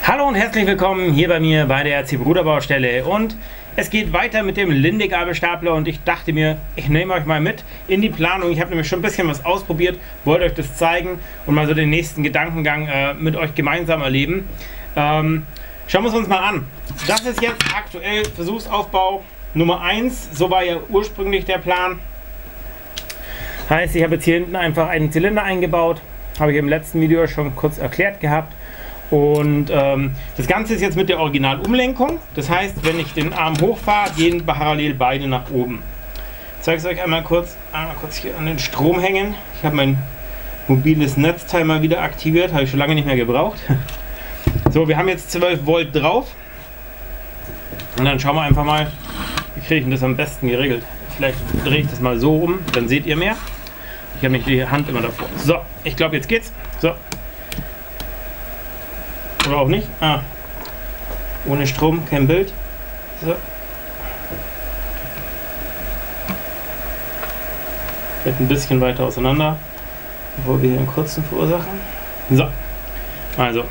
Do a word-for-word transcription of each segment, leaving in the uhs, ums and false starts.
Hallo und herzlich willkommen hier bei mir bei der C Bruder Baustelle, und es geht weiter mit dem Linde-Gabelstapler und ich dachte mir, ich nehme euch mal mit in die Planung. Ich habe nämlich schon ein bisschen was ausprobiert, wollte euch das zeigen und mal so den nächsten Gedankengang äh, mit euch gemeinsam erleben. Ähm, schauen wir es uns mal an. Das ist jetzt aktuell Versuchsaufbau Nummer eins, so war ja ursprünglich der Plan. Heißt, ich habe jetzt hier hinten einfach einen Zylinder eingebaut, habe ich im letzten Video schon kurz erklärt gehabt. Und ähm, das Ganze ist jetzt mit der Originalumlenkung. Das heißt, wenn ich den Arm hochfahre, gehen parallel beide nach oben. Ich zeige es euch einmal kurz, einmal kurz hier an den Strom hängen. Ich habe mein mobiles Netzteil mal wieder aktiviert, habe ich schon lange nicht mehr gebraucht. So, wir haben jetzt zwölf Volt drauf. Und dann schauen wir einfach mal, wie kriege ich denn das am besten geregelt. Vielleicht drehe ich das mal so um, dann seht ihr mehr. Ich habe nicht die Hand immer davor. So, ich glaube, jetzt geht's. So. Oder auch nicht. Ah. Ohne Strom, kein Bild. So. Vielleicht ein bisschen weiter auseinander, bevor wir hier einen kurzen verursachen. So. Also.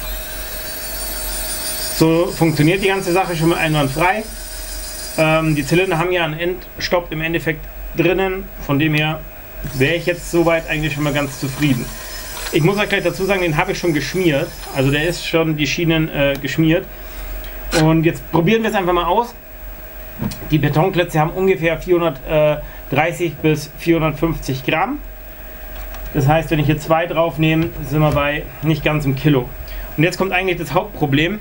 So funktioniert die ganze Sache schon mal einwandfrei. Ähm, die Zylinder haben ja einen Endstopp im Endeffekt drinnen. Von dem her wäre ich jetzt soweit eigentlich schon mal ganz zufrieden. Ich muss euch gleich dazu sagen, den habe ich schon geschmiert. Also der ist schon die Schienen äh, geschmiert. Und jetzt probieren wir es einfach mal aus. Die Betonklötze haben ungefähr vierhundertdreißig bis vierhundertfünfzig Gramm. Das heißt, wenn ich hier zwei drauf nehme, sind wir bei nicht ganz einem Kilo. Und jetzt kommt eigentlich das Hauptproblem.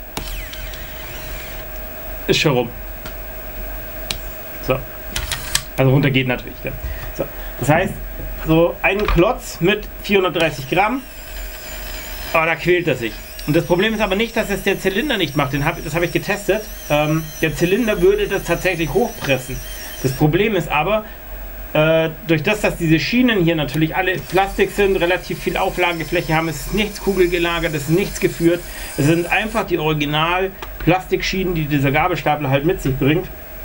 Ist schon rum. So. Also runter geht natürlich. Ja. So. Das heißt, so ein Klotz mit vierhundertdreißig Gramm, oh, da quält er sich. Und das Problem ist aber nicht, dass es der Zylinder nicht macht. Den hab, das habe ich getestet. Ähm, der Zylinder würde das tatsächlich hochpressen. Das Problem ist aber, äh, durch das, dass diese Schienen hier natürlich alle Plastik sind, relativ viel Auflagefläche haben, es ist nichts kugelgelagert, es ist nichts geführt. Es sind einfach die Original Plastikschienen, die dieser Gabelstapler halt mit sich bringt.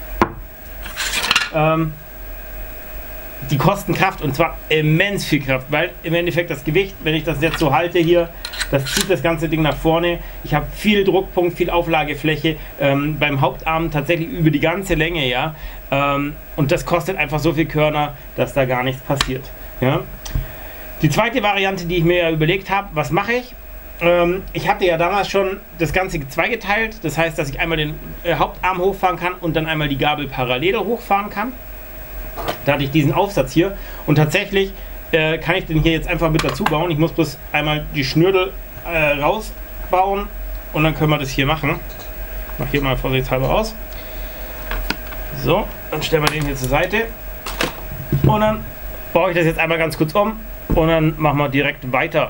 Ähm, Die kosten Kraft, und zwar immens viel Kraft, weil im Endeffekt das Gewicht, wenn ich das jetzt so halte hier, das zieht das ganze Ding nach vorne. Ich habe viel Druckpunkt, viel Auflagefläche ähm, beim Hauptarm tatsächlich über die ganze Länge, ja. Ähm, und das kostet einfach so viel Körner, dass da gar nichts passiert. Ja. Die zweite Variante, die ich mir überlegt habe, was mache ich? Ähm, ich hatte ja damals schon das Ganze zweigeteilt, das heißt, dass ich einmal den äh, Hauptarm hochfahren kann und dann einmal die Gabel parallel hochfahren kann. Da hatte ich diesen Aufsatz hier, und tatsächlich äh, kann ich den hier jetzt einfach mit dazu bauen. Ich muss bloß einmal die Schnürdel äh, rausbauen und dann können wir das hier machen. Ich mache hier mal vorsichtshalber aus. So, dann stellen wir den hier zur Seite und dann baue ich das jetzt einmal ganz kurz um und dann machen wir direkt weiter.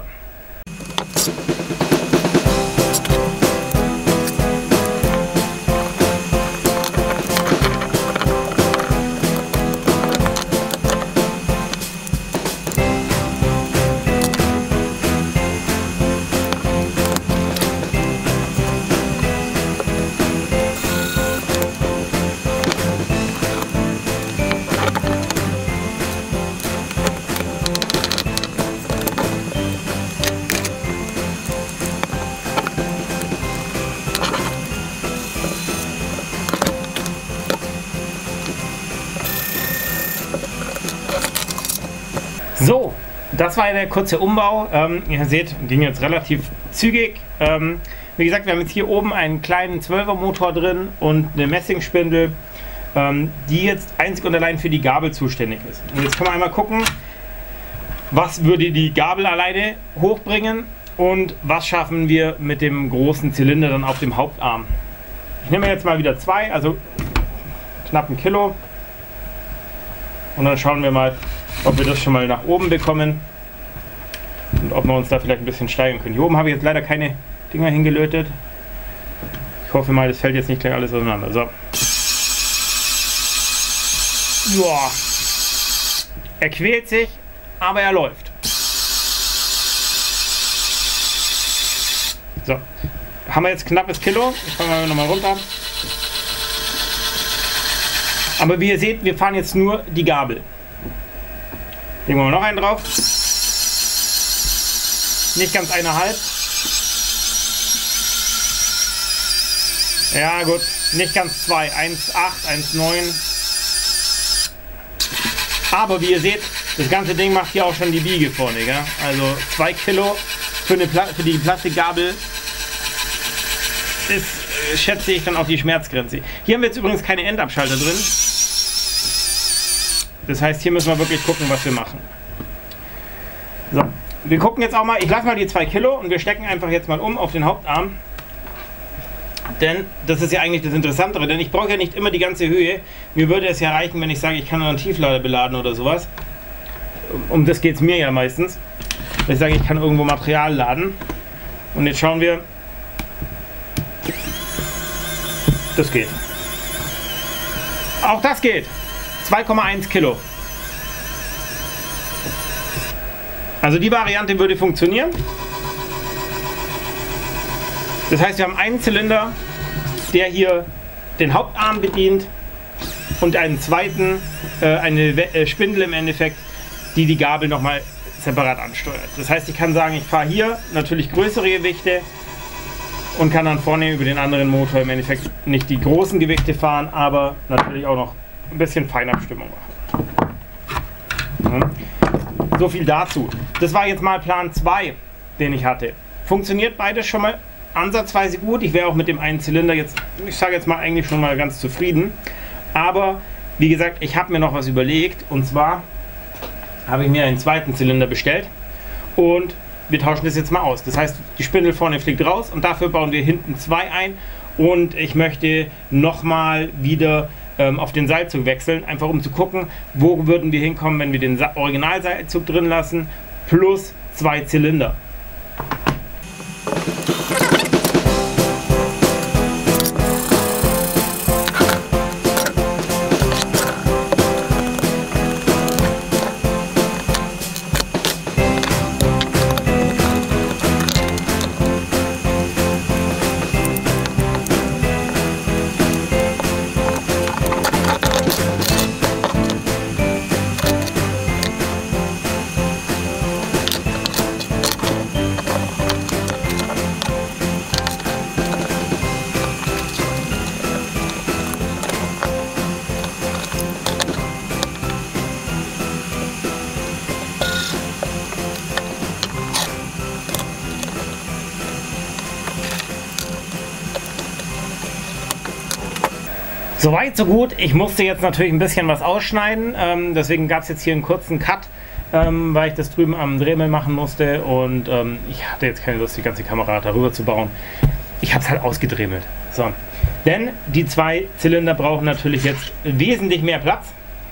So, das war der kurze Umbau. Ähm, ihr seht, ging jetzt relativ zügig. Ähm, wie gesagt, wir haben jetzt hier oben einen kleinen zwölfer Motor drin und eine Messingspindel, ähm, die jetzt einzig und allein für die Gabel zuständig ist. Und jetzt können wir einmal gucken, was würde die Gabel alleine hochbringen und was schaffen wir mit dem großen Zylinder dann auf dem Hauptarm. Ich nehme jetzt mal wieder zwei, also knapp ein Kilo. Und dann schauen wir mal, ob wir das schon mal nach oben bekommen und ob wir uns da vielleicht ein bisschen steigern können. Hier oben habe ich jetzt leider keine Dinger hingelötet. Ich hoffe mal, das fällt jetzt nicht gleich alles auseinander. So. Joa. Er quält sich, aber er läuft. So. Haben wir jetzt knappes Kilo. Ich fange mal nochmal runter. Aber wie ihr seht, wir fahren jetzt nur die Gabel. Legen wir mal noch einen drauf. Nicht ganz eineinhalb. Ja gut, nicht ganz zwei, eins Komma acht, eins Komma neun. Aber wie ihr seht, das ganze Ding macht hier auch schon die Biege vorne, gell? Also zwei Kilo für, eine Pla für die Plastikgabel ist, äh, schätze ich, dann auch die Schmerzgrenze. Hier haben wir jetzt übrigens keine Endabschalter drin. Das heißt, hier müssen wir wirklich gucken, was wir machen. So, wir gucken jetzt auch mal, ich lasse mal die zwei Kilo und wir stecken einfach jetzt mal um auf den Hauptarm. Denn das ist ja eigentlich das Interessantere, denn ich brauche ja nicht immer die ganze Höhe. Mir würde es ja reichen, wenn ich sage, ich kann einen Tieflader beladen oder sowas. Um das geht es mir ja meistens. Wenn ich sage, ich kann irgendwo Material laden. Und jetzt schauen wir. Das geht. Auch das geht. zwei Komma eins Kilo. Also die Variante würde funktionieren. Das heißt, wir haben einen Zylinder, der hier den Hauptarm bedient und einen zweiten, äh, eine We äh, Spindel im Endeffekt, die die Gabel nochmal separat ansteuert. Das heißt, ich kann sagen, ich fahre hier natürlich größere Gewichte und kann dann vorne über den anderen Motor im Endeffekt nicht die großen Gewichte fahren, aber natürlich auch noch ein bisschen Feinabstimmung machen. Mhm. So viel dazu. Das war jetzt mal Plan zwei, den ich hatte. Funktioniert beides schon mal ansatzweise gut. Ich wäre auch mit dem einen Zylinder jetzt, ich sage jetzt mal, eigentlich schon mal ganz zufrieden. Aber wie gesagt, ich habe mir noch was überlegt, und zwar habe ich mir einen zweiten Zylinder bestellt und wir tauschen das jetzt mal aus. Das heißt, die Spindel vorne fliegt raus und dafür bauen wir hinten zwei ein, und ich möchte nochmal wieder ähm, auf den Seilzug wechseln, einfach um zu gucken, wo würden wir hinkommen, wenn wir den Originalseilzug drin lassen, plus zwei Zylinder. Soweit, so gut. Ich musste jetzt natürlich ein bisschen was ausschneiden, ähm, deswegen gab es jetzt hier einen kurzen Cut, ähm, weil ich das drüben am Dremel machen musste, und ähm, ich hatte jetzt keine Lust, die ganze Kamera darüber zu bauen. Ich habe es halt ausgedremelt. So. Denn die zwei Zylinder brauchen natürlich jetzt wesentlich mehr Platz.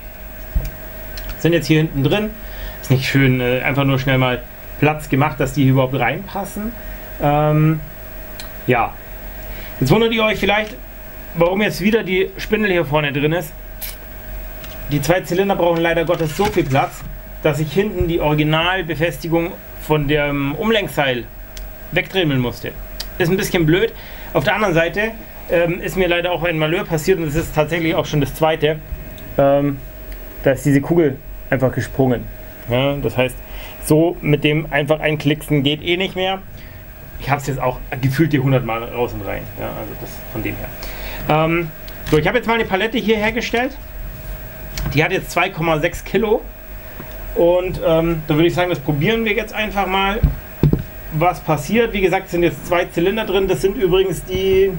Sind jetzt hier hinten drin. Ist nicht schön, äh, einfach nur schnell mal Platz gemacht, dass die hier überhaupt reinpassen. Ähm, ja. Jetzt wundert ihr euch vielleicht, warum jetzt wieder die Spindel hier vorne drin ist. Die zwei Zylinder brauchen leider Gottes so viel Platz, dass ich hinten die Originalbefestigung von dem Umlenkseil wegdremeln musste. Ist ein bisschen blöd. Auf der anderen Seite ähm, ist mir leider auch ein Malheur passiert, und es ist tatsächlich auch schon das zweite. Ähm, da ist diese Kugel einfach gesprungen. Ja, das heißt, so mit dem einfach einklicksen geht eh nicht mehr. Ich habe es jetzt auch gefühlt die hundert Mal raus und rein. Ja, also das von dem her. Ähm, so, ich habe jetzt mal eine Palette hier hergestellt. Die hat jetzt zwei Komma sechs Kilo. Und ähm, da würde ich sagen, das probieren wir jetzt einfach mal, was passiert. Wie gesagt, sind jetzt zwei Zylinder drin. Das sind übrigens die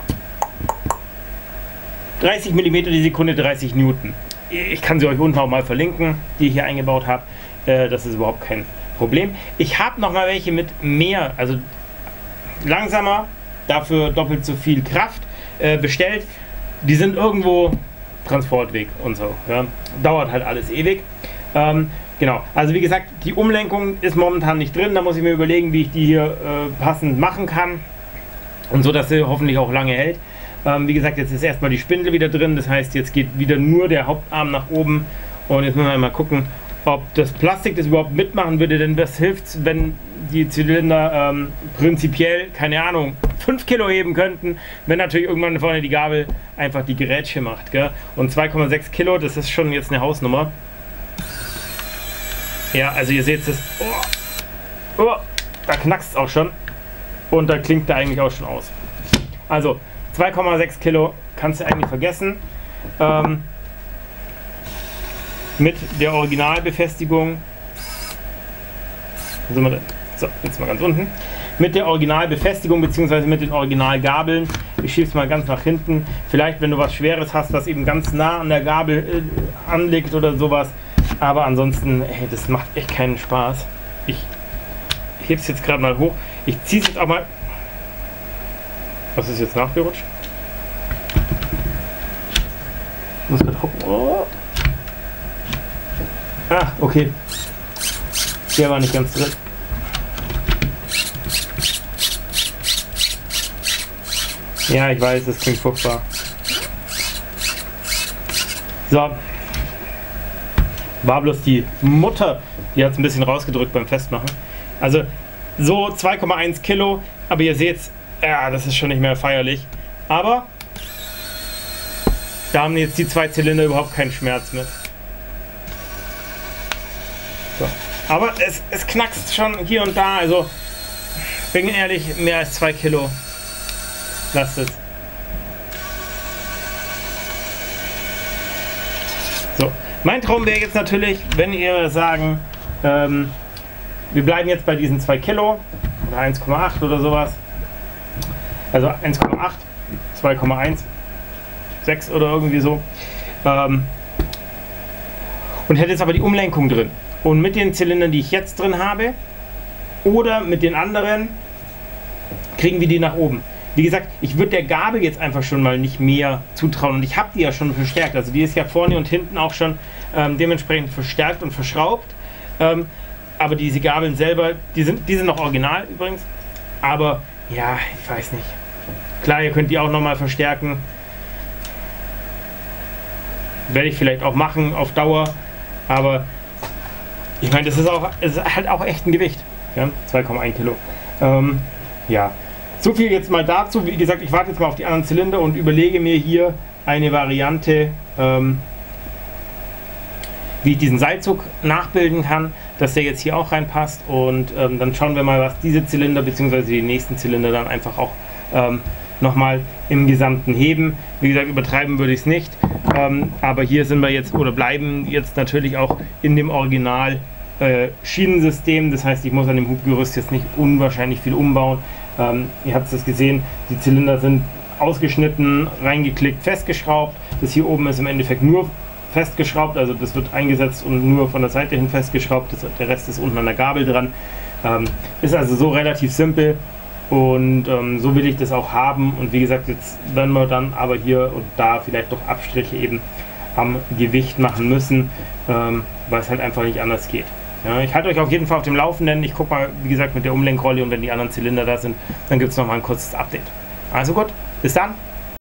dreißig Millimeter die Sekunde, dreißig Newton. Ich kann sie euch unten auch mal verlinken, die ich hier eingebaut habe. Äh, das ist überhaupt kein Problem. Ich habe noch mal welche mit mehr, also langsamer, dafür doppelt so viel Kraft äh, bestellt. Die sind irgendwo Transportweg und so. Ja. Dauert halt alles ewig. Ähm, genau, also wie gesagt, die Umlenkung ist momentan nicht drin. Da muss ich mir überlegen, wie ich die hier äh, passend machen kann. Und so, dass sie hoffentlich auch lange hält. Ähm, wie gesagt, jetzt ist erstmal die Spindel wieder drin. Das heißt, jetzt geht wieder nur der Hauptarm nach oben. Und jetzt müssen wir mal gucken, ob das Plastik das überhaupt mitmachen würde. Denn was hilft, wenn die Zylinder ähm, prinzipiell, keine Ahnung, fünf Kilo heben könnten, wenn natürlich irgendwann vorne die Gabel einfach die Gerätsche macht. Gell? Und zwei Komma sechs Kilo, das ist schon jetzt eine Hausnummer. Ja, also ihr seht es, oh, oh, da knackst es auch schon. Und da klingt da eigentlich auch schon aus. Also, zwei Komma sechs Kilo kannst du eigentlich vergessen. Ähm, mit der Originalbefestigung. Wo sind wir denn? So, jetzt mal ganz unten. Mit der Originalbefestigung bzw. mit den Originalgabeln. Ich schiebe es mal ganz nach hinten. Vielleicht, wenn du was Schweres hast, was eben ganz nah an der Gabel äh, anliegt oder sowas. Aber ansonsten, hey, das macht echt keinen Spaß. Ich hebe es jetzt gerade mal hoch. Ich ziehe es jetzt auch mal. Was ist jetzt nachgerutscht? Ich muss gerade gucken. Oh. Ah, okay. Der war nicht ganz drin. Ja, ich weiß, das klingt furchtbar. So. War bloß die Mutter, die hat es ein bisschen rausgedrückt beim Festmachen. Also so zwei Komma eins Kilo, aber ihr seht, ja, das ist schon nicht mehr feierlich. Aber da haben jetzt die zwei Zylinder überhaupt keinen Schmerz mit. So. Aber es, es knackst schon hier und da, also bin ehrlich, mehr als zwei Kilo. Lasst es. So, mein Traum wäre jetzt natürlich, wenn ihr sagen, ähm, wir bleiben jetzt bei diesen zwei Kilo oder eins Komma acht oder sowas. Also eins Komma acht, zwei Komma eins, sechs oder irgendwie so. Ähm, und hätte jetzt aber die Umlenkung drin. Und mit den Zylindern, die ich jetzt drin habe, oder mit den anderen, kriegen wir die nach oben. Wie gesagt, ich würde der Gabel jetzt einfach schon mal nicht mehr zutrauen. Und ich habe die ja schon verstärkt. Also die ist ja vorne und hinten auch schon ähm, dementsprechend verstärkt und verschraubt. Ähm, aber diese Gabeln selber, die sind, die sind noch original übrigens. Aber ja, ich weiß nicht. Klar, ihr könnt die auch nochmal verstärken. Werde ich vielleicht auch machen auf Dauer. Aber ich meine, das ist auch, es ist halt auch echt ein Gewicht. Ja? zwei Komma eins Kilo. Ähm, ja. So viel jetzt mal dazu. Wie gesagt, ich warte jetzt mal auf die anderen Zylinder und überlege mir hier eine Variante, ähm, wie ich diesen Seilzug nachbilden kann, dass der jetzt hier auch reinpasst. Und ähm, dann schauen wir mal, was diese Zylinder bzw. die nächsten Zylinder dann einfach auch ähm, nochmal im Gesamten heben. Wie gesagt, übertreiben würde ich es nicht. Ähm, aber hier sind wir jetzt oder bleiben jetzt natürlich auch in dem Original äh, Schienensystem. Das heißt, ich muss an dem Hubgerüst jetzt nicht unwahrscheinlich viel umbauen. Ähm, ihr habt es gesehen, die Zylinder sind ausgeschnitten, reingeklickt, festgeschraubt. Das hier oben ist im Endeffekt nur festgeschraubt, also das wird eingesetzt und nur von der Seite hin festgeschraubt. Das, der Rest ist unten an der Gabel dran. Ähm, ist also so relativ simpel und ähm, so will ich das auch haben. Und wie gesagt, jetzt werden wir dann aber hier und da vielleicht doch Abstriche eben am Gewicht machen müssen, ähm, weil es halt einfach nicht anders geht. Ja, ich halte euch auf jeden Fall auf dem Laufenden. Ich gucke mal, wie gesagt, mit der Umlenkrolle und wenn die anderen Zylinder da sind, dann gibt es nochmal ein kurzes Update. Also gut, bis dann.